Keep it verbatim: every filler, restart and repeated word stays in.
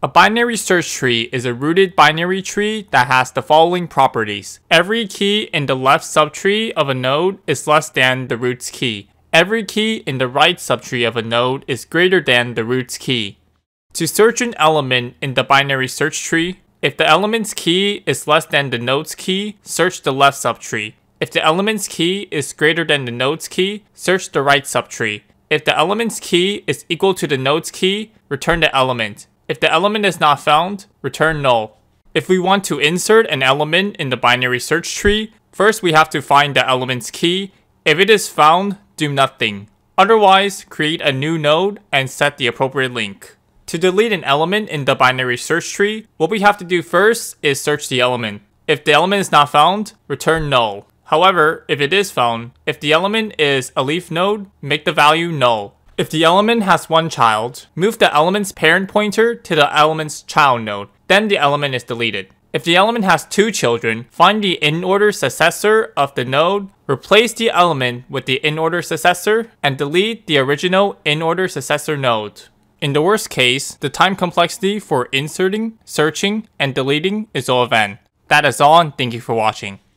A binary search tree is a rooted binary tree that has the following properties. Every key in the left subtree of a node is less than the root's key. Every key in the right subtree of a node is greater than the root's key. To search an element in the binary search tree, if the element's key is less than the node's key, search the left subtree. If the element's key is greater than the node's key, search the right subtree. If the element's key is equal to the node's key, return the element. If the element is not found, return null. If we want to insert an element in the binary search tree, first we have to find the element's key. If it is found, do nothing. Otherwise, create a new node and set the appropriate link. To delete an element in the binary search tree, what we have to do first is search the element. If the element is not found, return null. However, if it is found, if the element is a leaf node, make the value null. If the element has one child, move the element's parent pointer to the element's child node. Then the element is deleted. If the element has two children, find the in-order successor of the node, replace the element with the in-order successor, and delete the original in-order successor node. In the worst case, the time complexity for inserting, searching, and deleting is O of n. That is all, and thank you for watching.